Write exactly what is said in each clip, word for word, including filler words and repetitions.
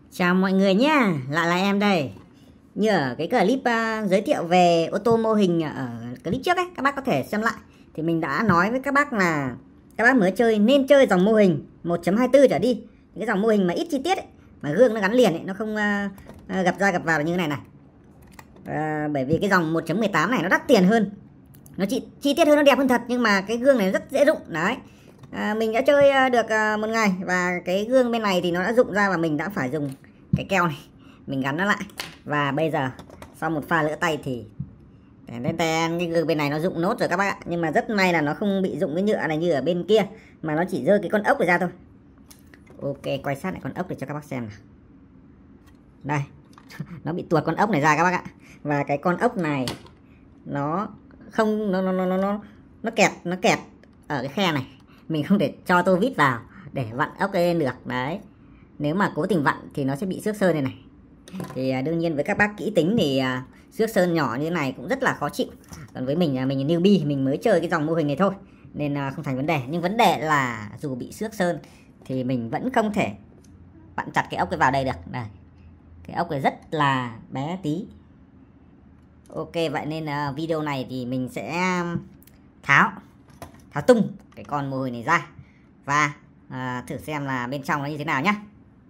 Chào mọi người nhé, lại là em đây. Như ở cái clip uh, giới thiệu về ô tô mô hình ở clip trước ấy, các bác có thể xem lại. Thì mình đã nói với các bác là các bác mới chơi nên chơi dòng mô hình một chấm hai tư trở đi. Cái dòng mô hình mà ít chi tiết ấy, mà gương nó gắn liền ấy, nó không uh, uh, gặp ra gặp vào như thế này này. Uh, bởi vì cái dòng một chấm mười tám này nó đắt tiền hơn, nó chi, chi tiết hơn, nó đẹp hơn thật, nhưng mà cái gương này rất dễ dụng đấy. À, mình đã chơi được một ngày và cái gương bên này thì nó đã rụng ra và mình đã phải dùng cái keo này mình gắn nó lại. Và bây giờ sau một pha lỡ tay thì tên tên cái gương bên này nó rụng nốt rồi các bác ạ. Nhưng mà rất may là nó không bị rụng cái nhựa này như ở bên kia, mà nó chỉ rơi cái con ốc này ra thôi. Ok, quay sát lại con ốc để cho các bác xem nào. Đây, nó bị tuột con ốc này ra các bác ạ. Và cái con ốc này nó không nó nó nó nó nó kẹt nó kẹt ở cái khe này. Mình không thể cho tô vít vào để vặn ốc lên được đấy. Nếu mà cố tình vặn thì nó sẽ bị xước sơn này này. Thì đương nhiên với các bác kỹ tính thì xước sơn nhỏ như thế này cũng rất là khó chịu. Còn với mình mình là newbie, mình mới chơi cái dòng mô hình này thôi nên không thành vấn đề. Nhưng vấn đề là dù bị xước sơn thì mình vẫn không thể vặn chặt cái ốc cái vào đây được. Đây, cái ốc này rất là bé tí. Ok, vậy nên video này thì mình sẽ tháo tháo tung cái con mô hình này ra và à, thử xem là bên trong nó như thế nào nhé.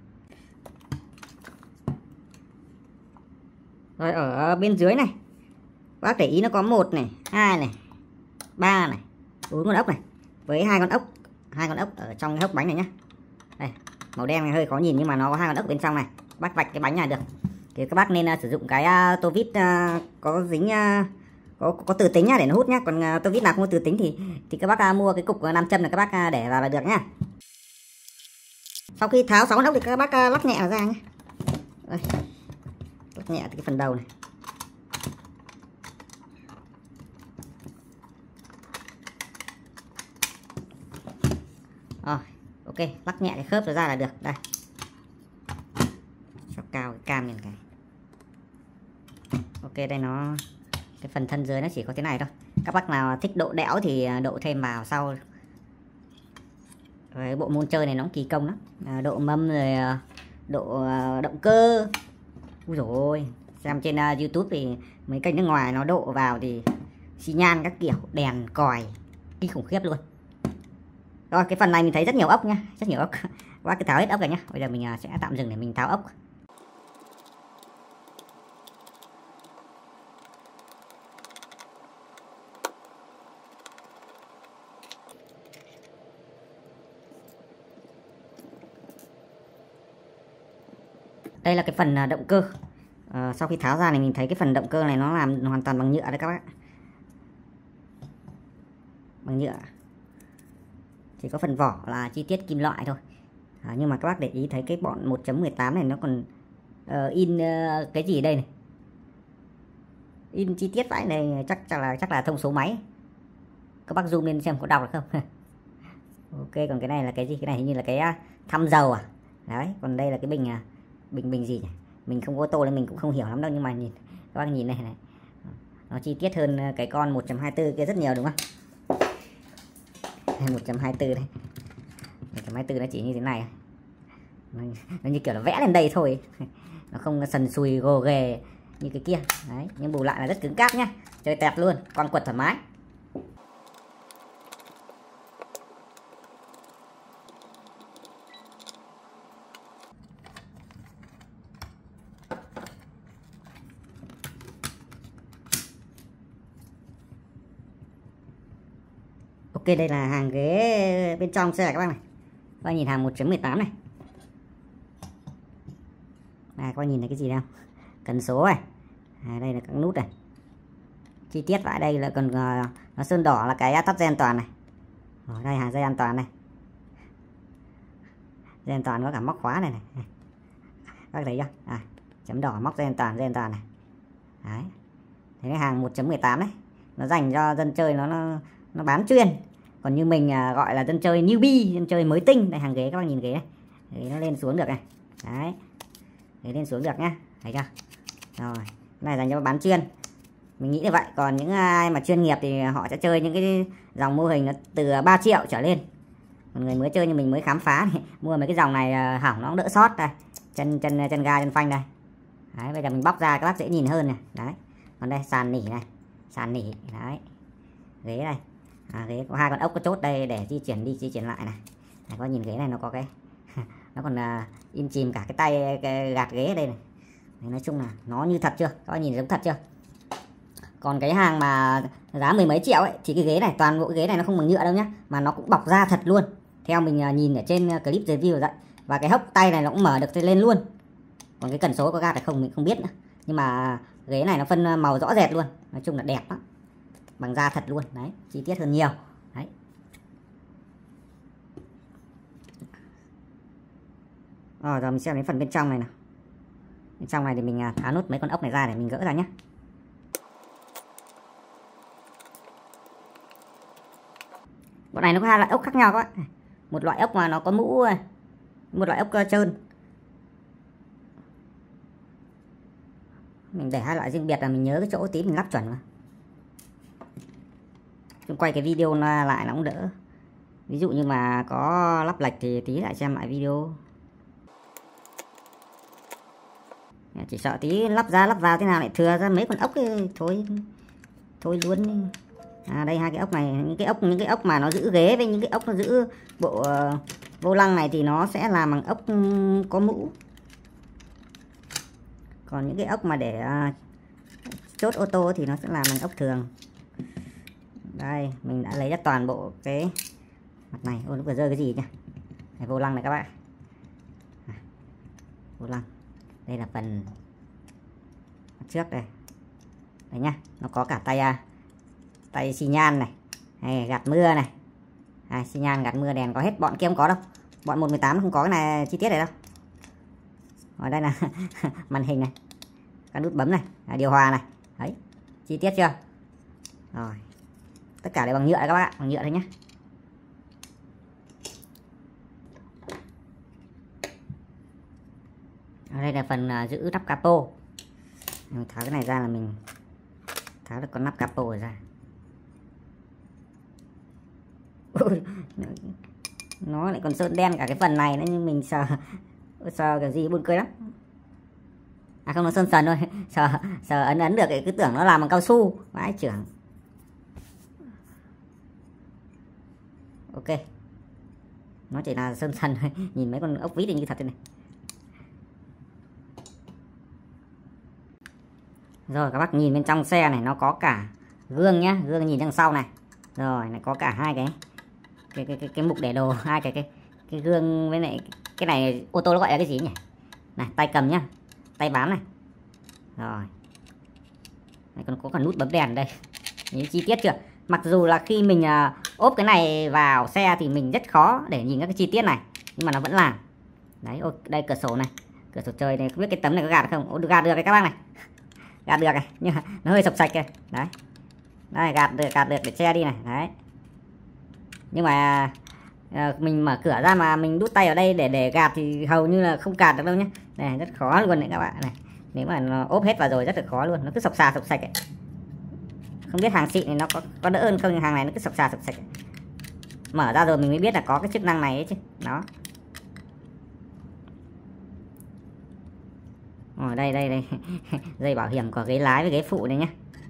Rồi ở bên dưới này bác để ý nó có một này, hai này, ba này, bốn con ốc này với hai con ốc, hai con ốc ở trong cái hốc bánh này nhá. Đây, màu đen này hơi khó nhìn nhưng mà nó có hai con ốc bên trong này. Bác vạch cái bánh này được. Thì các bác nên uh, sử dụng cái uh, tô vít uh, có dính uh, có có từ tính nhá để nó hút nhá. Còn uh, tô vít nào không có từ tính thì thì các bác uh, mua cái cục nam châm này các bác uh, để vào là được nhá. Sau khi tháo sáu con ốc thì các bác uh, lắc nhẹ vào ra nhé. Đây, lắc nhẹ từ cái phần đầu này. Rồi, ok, lắc nhẹ cái khớp rồi ra là được. Đây, sóc cao cái cam này cái. Ok, đây nó cái phần thân dưới nó chỉ có thế này thôi. Các bác nào thích độ đẽo thì độ thêm vào sau. Rồi, bộ môn chơi này nó cũng kỳ công lắm. À, độ mâm rồi độ động cơ. Úi dồi ôi, xem trên uh, YouTube thì mấy kênh nước ngoài nó độ vào thì xi nhan các kiểu, đèn còi kinh khủng khiếp luôn. Rồi, cái phần này mình thấy rất nhiều ốc nhá, rất nhiều ốc. Quá cái tháo hết ốc rồi nhá. Bây giờ mình uh, sẽ tạm dừng để mình tháo ốc. Đây là cái phần động cơ. À, sau khi tháo ra này mình thấy cái phần động cơ này nó làm hoàn toàn bằng nhựa đấy các bác. Bằng nhựa. Chỉ có phần vỏ là chi tiết kim loại thôi. À, nhưng mà các bác để ý thấy cái bọn một chấm mười tám này nó còn uh, in uh, cái gì ở đây này. In chi tiết vãi này, chắc chắc là chắc là thông số máy. Các bác zoom lên xem có đọc được không? Ok, còn cái này là cái gì? Cái này hình như là cái uh, thăm dầu à? Đấy, còn đây là cái bình uh, bình bình gì nhỉ? Mình không có ô tô nên mình cũng không hiểu lắm đâu, nhưng mà nhìn các bác nhìn này này, nó chi tiết hơn cái con một chấm hai tư kia rất nhiều đúng không? một chấm hai tư đây, một chấm hai tư nó chỉ như thế này, nó, nó như kiểu là vẽ lên đây thôi, nó không sần sùi gồ ghề như cái kia đấy, nhưng bù lại là rất cứng cáp nhá, chơi tẹt luôn, con quật thoải mái. Ok, đây là hàng ghế bên trong xe này các bác này. Các bác nhìn hàng một chấm mười tám này. À, các bác nhìn thấy cái gì đâu? Cần số này. À, đây là các nút này. Chi tiết vào đây là còn uh, nó sơn đỏ là cái tắt dây an toàn này. Ở đây hàng dây an toàn này. Dây an toàn có cả móc khóa này này. Các bác thấy chưa? À, chấm đỏ móc dây an toàn, dây an toàn này. Đấy. Thế cái hàng một chấm mười tám đấy. Nó dành cho dân chơi nó nó nó bán chuyên. Còn như mình à, gọi là dân chơi newbie, dân chơi mới tinh. Đây hàng ghế các bác nhìn ghế này. Ghế nó lên xuống được này. Đấy. Ghế lên xuống được nhá. Thấy chưa? Rồi, cái này dành cho bán chuyên. Mình nghĩ như vậy. Còn những ai mà chuyên nghiệp thì họ sẽ chơi những cái dòng mô hình nó từ ba triệu trở lên. Còn người mới chơi như mình mới khám phá thì mua mấy cái dòng này hỏng nó cũng đỡ sót đây. chân chân chân ga chân phanh đây. Đấy, bây giờ mình bóc ra các bác dễ nhìn hơn này. Đấy, còn đây sàn nỉ này, sàn nỉ đấy, ghế đây, à, ghế có hai con ốc có chốt đây để di chuyển đi di chuyển lại này. Đấy, có nhìn ghế này nó có cái nó còn uh, in chìm cả cái tay cái gạt ghế ở đây này. Đấy, nói chung là nó như thật chưa, các bác nhìn giống thật chưa. Còn cái hàng mà giá mười mấy triệu ấy thì cái ghế này, toàn bộ ghế này nó không bằng nhựa đâu nhá, mà nó cũng bọc da thật luôn, theo mình uh, nhìn ở trên clip review vậy. Và cái hốc tay này nó cũng mở được lên luôn. Còn cái cần số có gạt hay không mình không biết nữa, nhưng mà ghế này nó phân màu rõ rệt luôn, nói chung là đẹp lắm, bằng da thật luôn đấy, chi tiết hơn nhiều đấy. Rồi giờ mình xem đến phần bên trong này nào. Bên trong này thì mình tháo nút mấy con ốc này ra để mình gỡ ra nhé. Bọn này nó có hai loại ốc khác nhau các bạn. Một loại ốc mà nó có mũ, một loại ốc trơn. Mình để hai loại riêng biệt là mình nhớ cái chỗ tí mình lắp chuẩn mà. Chúng quay cái video lại nó cũng đỡ. Ví dụ như mà có lắp lệch thì tí lại xem lại video. Chỉ sợ tí lắp ra lắp vào thế nào lại thừa ra mấy con ốc ấy, thôi thôi luôn. À đây hai cái ốc này, những cái ốc những cái ốc mà nó giữ ghế với những cái ốc nó giữ bộ uh, vô lăng này thì nó sẽ làm bằng ốc có mũ. Còn những cái ốc mà để uh, chốt ô tô thì nó sẽ làm bằng ốc thường. Đây mình đã lấy ra toàn bộ cái mặt này. Ôi nó vừa rơi cái gì nhỉ? Này, vô lăng này các bạn. À, vô lăng. Đây là phần mặt trước đây. Đấy nhá, nó có cả tay uh, tay xi nhan này, này gạt mưa này, à, xi nhan gạt mưa đèn có hết, bọn kia không có đâu, bọn một mười tám không có cái này chi tiết này đâu. Ở đây là màn hình này, các nút bấm này, à, điều hòa này, đấy, chi tiết chưa? Rồi, tất cả đều bằng nhựa các bạn, bằng nhựa thôi nhé. Ở đây là phần uh, giữ nắp capo. Mình tháo cái này ra là mình tháo được con nắp capo rồi ra. Ôi, nó lại còn sơn đen cả cái phần này nữa, nhưng mình sờ sờ cái gì buồn cười lắm. À không, nó sơn sần thôi, sờ sờ ấn ấn được cứ tưởng nó làm bằng cao su vãi trưởng. Ok, nó chỉ là sơn sần thôi. Nhìn mấy con ốc vít thì như thật thế này. Rồi các bác nhìn bên trong xe này nó có cả gương nhá, gương nhìn đằng sau này. Rồi này có cả hai cái cái cái cái, cái mục để đồ, hai cái cái cái gương với lại cái này ô tô nó gọi là cái gì nhỉ? Này tay cầm nhá, tay bám này. Rồi. Này còn có cả nút bấm đèn đây. Nhìn chi tiết chưa? Mặc dù là khi mình uh, ốp cái này vào xe thì mình rất khó để nhìn các cái chi tiết này, nhưng mà nó vẫn làm. Đấy, ô, đây cửa sổ này, cửa sổ trời này, không biết cái tấm này có gạt không? Ô, được gạt được cái các bác này. Gạt được này, nhưng mà nó hơi sập sạch kìa. Đấy. Đây, gạt được, gạt được để che đi này. Đấy. Nhưng mà à, mình mở cửa ra mà mình đút tay ở đây để để gạt thì hầu như là không gạt được đâu nhé. Này rất khó luôn đấy các bạn này. Nếu mà nó ốp hết vào rồi rất là khó luôn, nó cứ sọc xà sọc sạch ấy. Không biết hàng xịn thì nó có có đỡ hơn không, nhưng hàng này nó cứ sọc xà sọc sạch ấy. Mở ra rồi mình mới biết là có cái chức năng này ấy chứ. Đó. Ở đây đây đây. Dây bảo hiểm của ghế lái với ghế phụ này nhé.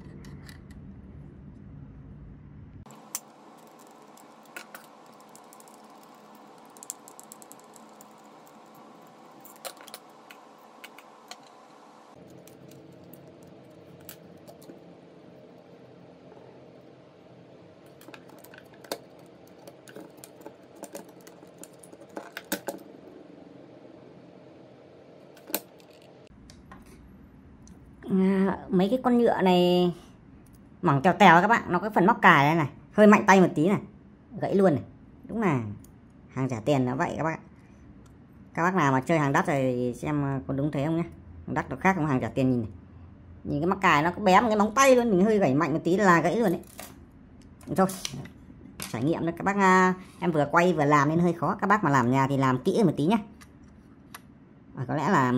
À, mấy cái con nhựa này mỏng tèo tèo các bạn, nó có phần móc cài đây này, hơi mạnh tay một tí này gãy luôn này. Đúng là hàng trả tiền nó vậy các bạn. Các bác nào mà chơi hàng đắt rồi xem có đúng thế không nhé. Hàng đắt nó khác không, hàng trả tiền nhìn này. Nhìn cái móc cài nó có bé một cái móng tay luôn, mình hơi gãy mạnh một tí là gãy luôn đấy. Thôi trải nghiệm đó các bác, em vừa quay vừa làm nên hơi khó. Các bác mà làm nhà thì làm kỹ một tí nhé. À, có lẽ là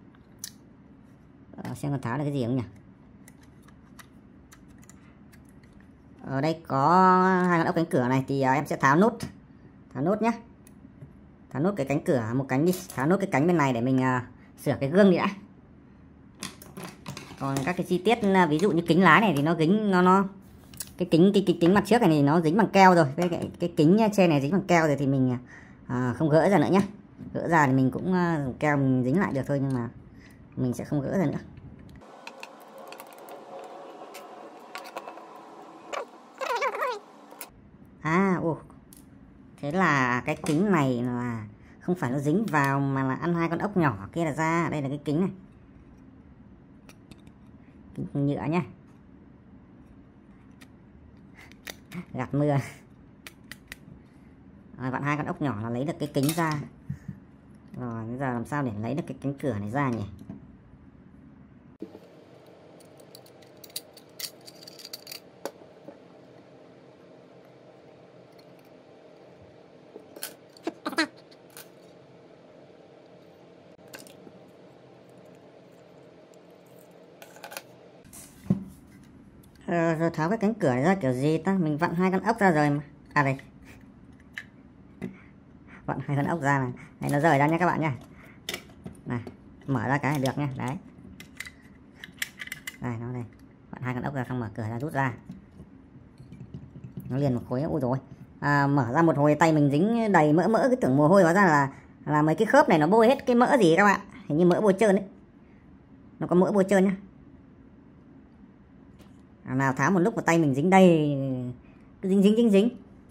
Ờ, xem con tháo là cái gì không nhỉ? Ở đây có hai con ốc cánh cửa này thì uh, em sẽ tháo nút, tháo nút nhé, tháo nút cái cánh cửa một cánh đi, tháo nút cái cánh bên này để mình uh, sửa cái gương đi đã. Còn các cái chi tiết ví dụ như kính lái này thì nó dính nó nó cái kính cái, cái kính mặt trước này thì nó dính bằng keo rồi, cái cái, cái kính trên này dính bằng keo rồi thì mình à, không gỡ ra nữa nhá. Gỡ ra thì mình cũng uh, keo mình dính lại được thôi, nhưng mà mình sẽ không gỡ ra nữa. À, ô, thế là cái kính này là không phải nó dính vào mà là ăn hai con ốc nhỏ kia là ra. Đây là cái kính này, kính nhựa nhá, gạt mưa. Rồi, vặn hai con ốc nhỏ là lấy được cái kính ra. Rồi bây giờ làm sao để lấy được cái cánh cửa này ra nhỉ? Ờ, rồi tháo cái cánh cửa này ra kiểu gì ta? Mình vặn hai con ốc ra rồi mà. À đây, vặn hai con ốc ra này, này nó rời ra nha các bạn nha. Này, mở ra cái này được nha. Đấy, đây nó đây, vặn hai con ốc ra xong mở cửa ra, rút ra, nó liền một khối. Ui rồi, à, mở ra một hồi tay mình dính đầy mỡ mỡ, cái tưởng mồ hôi, hóa ra là là mấy cái khớp này nó bôi hết cái mỡ gì các bạn, hình như mỡ bôi trơn đấy, nó có mỡ bôi trơn nhá. À, nào tháo một lúc mà tay mình dính đầy, cứ dính dính dính dính.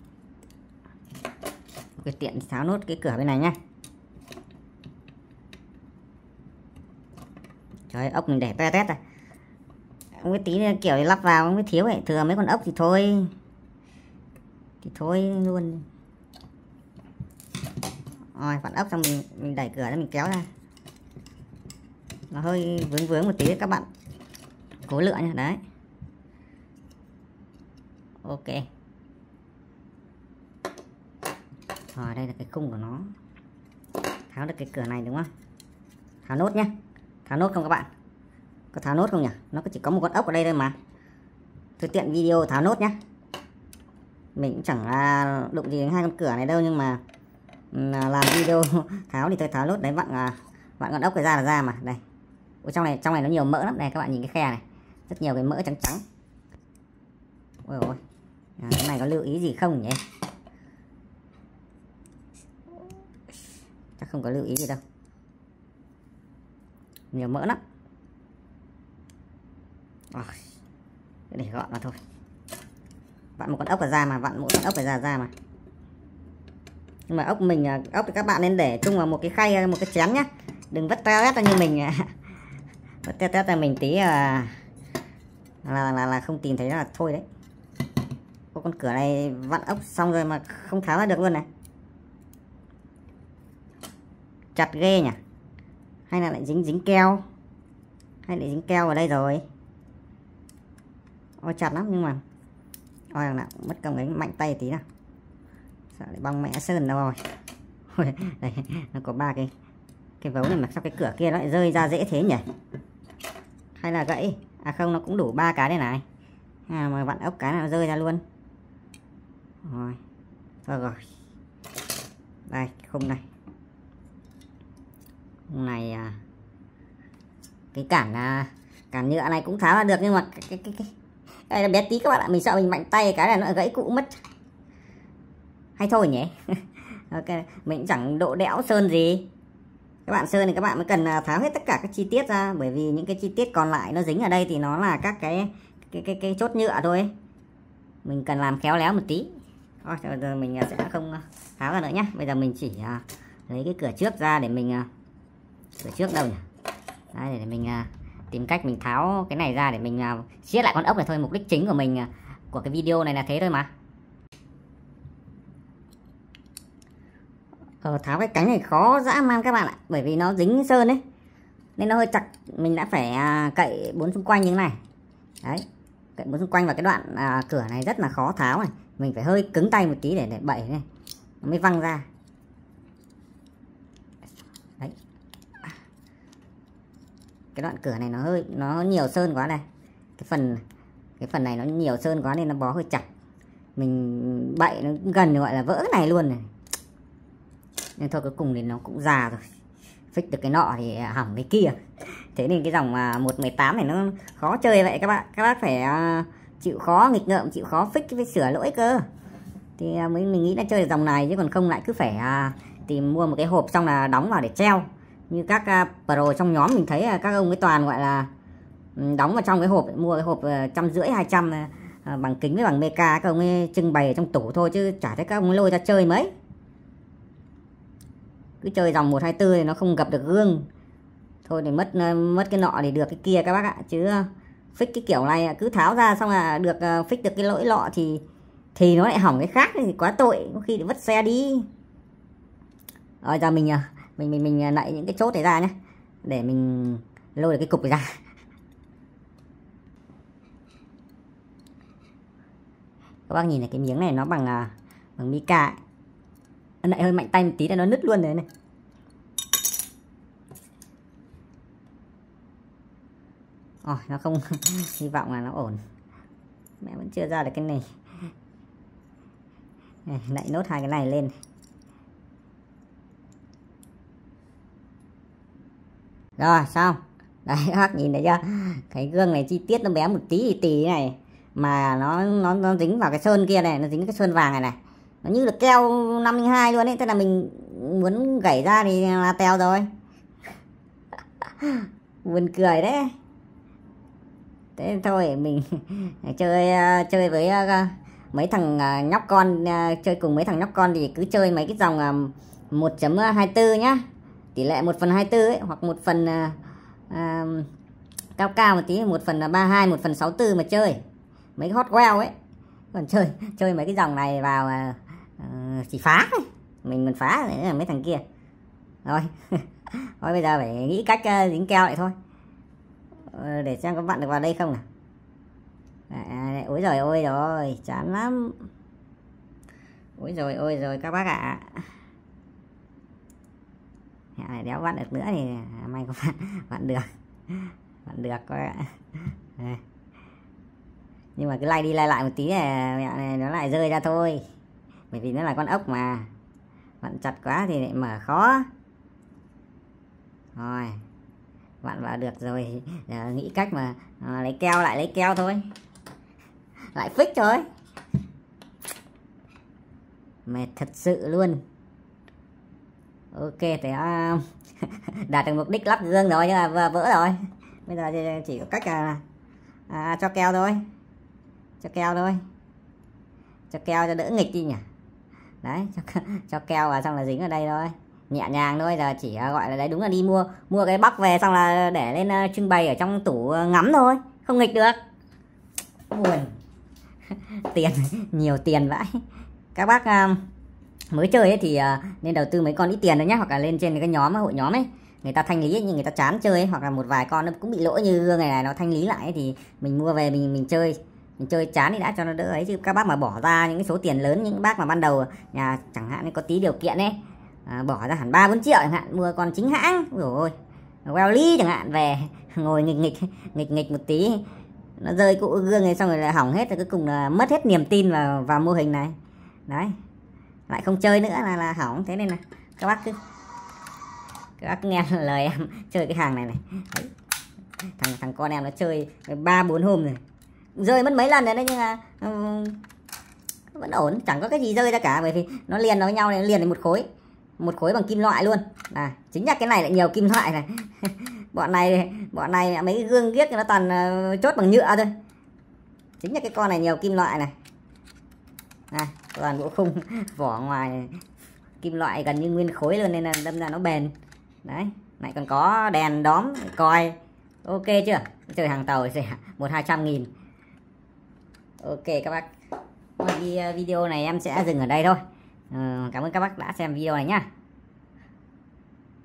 Cái tiện tháo nốt cái cửa bên này nhá. Trời ơi, ốc mình để te tét rồi. Không cái tí kiểu lắp vào không biết thiếu ấy, thừa mấy con ốc thì thôi. Thì thôi luôn. Rồi vặn ốc xong mình mình đẩy cửa ra, mình kéo ra. Nó hơi vướng vướng một tí đấy các bạn. Cố lựa nha, đấy. Ok. Rồi đây là cái khung của nó. Tháo được cái cửa này đúng không? Tháo nốt nhé. Tháo nốt không các bạn? Có tháo nốt không nhỉ? Nó chỉ có một con ốc ở đây thôi mà. Tôi tiện video tháo nốt nhé. Mình cũng chẳng à, đụng gì đến hai con cửa này đâu, nhưng mà à, làm video tháo thì tôi tháo nốt đấy. Vặn à, vặn con ốc cái ra là ra mà. Đây. Ôi, trong này trong này nó nhiều mỡ lắm. Đây các bạn nhìn cái khe này, rất nhiều cái mỡ trắng trắng. Ôi ôi. À, cái này có lưu ý gì không nhỉ? Chắc không có lưu ý gì đâu, nhiều mỡ lắm. Rồi, để gọn vào thôi. Vặn một con ốc vào ra mà, vặn mỗi con ốc phải ra ra mà. Nhưng mà ốc mình ốc thì các bạn nên để chung vào một cái khay, một cái chén nhá, đừng vứt te tét ra như mình. Vứt te tét ra mình tí là là, là là không tìm thấy là thôi đấy. Ô, con cửa này vặn ốc xong rồi mà không tháo ra được luôn này. Chặt ghê nhỉ? Hay là lại dính dính keo? Hay lại dính keo vào đây rồi? Ôi chặt lắm, nhưng mà ôi nào mất công ấy, mạnh tay tí nào. Sợ lại bong mẹ sơn đâu rồi. Ôi, đây nó có ba cái cái vấu này mà sao cái cửa kia nó lại rơi ra dễ thế nhỉ? Hay là gãy? À không, nó cũng đủ ba cái đây này. À, mà vặn ốc cái nào rơi ra luôn. Rồi. Rồi rồi. Đây, cái khung này. Khung này à, cái cản à, cản nhựa này cũng tháo ra được, nhưng mà cái cái cái, cái đây là bé tí các bạn ạ, mình sợ mình mạnh tay cái này nó gãy cũ mất. Hay thôi nhỉ. Ok, mình cũng chẳng độ đẽo sơn gì. Các bạn sơn thì các bạn mới cần tháo hết tất cả các chi tiết ra, bởi vì những cái chi tiết còn lại nó dính ở đây thì nó là các cái cái cái, cái chốt nhựa thôi. Mình cần làm khéo léo một tí. Thôi, giờ mình sẽ không tháo ra nữa nhé. Bây giờ mình chỉ lấy cái cửa trước ra để mình, cửa trước đâu nhỉ? Đây, để mình tìm cách mình tháo cái này ra để mình siết lại con ốc này thôi. Mục đích chính của mình, của cái video này là thế thôi mà. Ờ, tháo cái cánh này khó dã man các bạn ạ, bởi vì nó dính sơn đấy nên nó hơi chặt. Mình đã phải cậy bốn xung quanh như thế này. Đấy, cậy bốn xung quanh, và cái đoạn à, cửa này rất là khó tháo này. Mình phải hơi cứng tay một tí để để bẩy này nó mới văng ra. Đấy, cái đoạn cửa này nó hơi nó nhiều sơn quá này. Cái phần cái phần này nó nhiều sơn quá nên nó bó hơi chặt. Mình bậy nó gần gọi là vỡ này luôn này. Nên thôi cuối cùng thì nó cũng già rồi, fix được cái nọ thì hỏng cái kia. Thế nên cái dòng một mười tám này nó khó chơi vậy các bạn. Các bác phải chịu khó nghịch ngợm, chịu khó fix với sửa lỗi cơ. Thì mới mình nghĩ là chơi dòng này, chứ còn không lại cứ phải tìm mua một cái hộp xong là đóng vào để treo. Như các pro trong nhóm mình thấy các ông ấy toàn gọi là đóng vào trong cái hộp, mua cái hộp trăm rưỡi hai trăm bằng kính với bằng meca, các ông ấy trưng bày ở trong tủ thôi chứ chả thấy các ông ấy lôi ra chơi mấy. Cứ chơi dòng một hai tư thì nó không gặp được gương thôi, thì mất mất cái nọ thì được cái kia các bác ạ. Chứ fix cái kiểu này cứ tháo ra xong là được fix được cái lỗi lọ thì thì nó lại hỏng cái khác thì quá tội, có khi thì vứt xe đi. Rồi giờ mình mình mình mình nạy những cái chốt này ra nhé, để mình lôi được cái cục này ra. Các bác nhìn này, cái miếng này nó bằng bằng mica, nạy hơi mạnh tay một tí là nó nứt luôn rồi này. Ôi, nó không hy vọng là nó ổn. Mẹ vẫn chưa ra được cái này. Nạy nốt hai cái này lên. Rồi xong. Đấy các bác nhìn thấy chưa? Cái gương này chi tiết nó bé một tí thì tí này, mà nó nó nó dính vào cái sơn kia này, nó dính cái sơn vàng này này. Nó như là keo năm không hai luôn ấy, thế là mình muốn gảy ra thì là teo rồi. Buồn cười đấy. Thế thôi mình chơi chơi với mấy thằng nhóc con, chơi cùng mấy thằng nhóc con thì cứ chơi mấy cái dòng một chấm hai tư nhá, tỷ lệ một phần hai tư ấy, hoặc một phần à, cao cao một tí, một phần ba mươi hai, một phần sáu mươi tư mà chơi mấy cái hot well ấy. Còn chơi chơi mấy cái dòng này vào à, chỉ phá thôi. Mình mình phá là mấy thằng kia rồi. Thôi bây giờ phải nghĩ cách dính keo lại thôi, để xem có vặn được vào đây không nào. À, ôi rồi ôi rồi chán lắm. Ôi rồi ôi rồi các bác ạ. À, đéo vặn được nữa thì may có vặn, vặn được vặn được các bạn. À. Nhưng mà cứ lay đi lay lại một tí này, mẹ này nó lại rơi ra thôi, bởi vì nó là con ốc mà, vặn chặt quá thì lại mở khó. Rồi vặn vào được rồi, giờ nghĩ cách mà à, lấy keo lại lấy keo thôi, lại fix thôi. Mệt thật sự luôn. Ok thì uh, đạt được mục đích lắp gương rồi, nhưng mà vừa vỡ rồi. Bây giờ chỉ có cách là à, cho keo thôi, cho keo thôi, cho keo cho đỡ nghịch đi nhỉ. Đấy, cho, cho keo vào xong là dính ở đây thôi, nhẹ nhàng thôi. Giờ chỉ gọi là đấy, đúng là đi mua mua cái bóc về xong là để lên uh, trưng bày ở trong tủ uh, ngắm thôi, không nghịch được. Buồn. Tiền nhiều tiền vãi. Các bác uh, mới chơi ấy thì uh, nên đầu tư mấy con ít tiền thôi nhá, hoặc là lên trên cái nhóm hội nhóm ấy, người ta thanh lý ấy, nhưng người ta chán chơi ấy, hoặc là một vài con nó cũng bị lỗi như gương này này, nó thanh lý lại ấy, thì mình mua về mình mình chơi mình chơi chán thì đã cho nó đỡ ấy. Chứ các bác mà bỏ ra những cái số tiền lớn, những bác mà ban đầu nhà chẳng hạn có tí điều kiện ấy, à, bỏ ra hẳn ba bốn triệu chẳng hạn, mua con chính hãng rồi Welly chẳng hạn về ngồi nghịch nghịch nghịch nghịch một tí, nó rơi cụ gương này xong rồi lại hỏng hết, rồi cuối cùng là mất hết niềm tin vào vào mô hình này. Đấy, lại không chơi nữa là là hỏng. Thế nên là các bác cứ các bác nghe lời em chơi cái hàng này này. Đấy. thằng thằng con em nó chơi ba bốn hôm rồi, rơi mất mấy lần rồi đấy, nhưng mà um, vẫn ổn, chẳng có cái gì rơi ra cả, bởi vì nó liền nó với nhau này, liền thành một khối, một khối bằng kim loại luôn. À, chính là cái này lại nhiều kim loại này. bọn này bọn này mấy cái gương ghiếc nó toàn uh, chốt bằng nhựa thôi, chính là cái con này nhiều kim loại này. À, toàn bộ khung vỏ ngoài này, kim loại gần như nguyên khối luôn, nên là đâm ra nó bền. Đấy, lại còn có đèn đóm coi, ok chưa? Chơi hàng tàu rẻ một hai trăm nghìn. Ok các bác, video này em sẽ dừng ở đây thôi. Ờ, cảm ơn các bác đã xem video này nhá.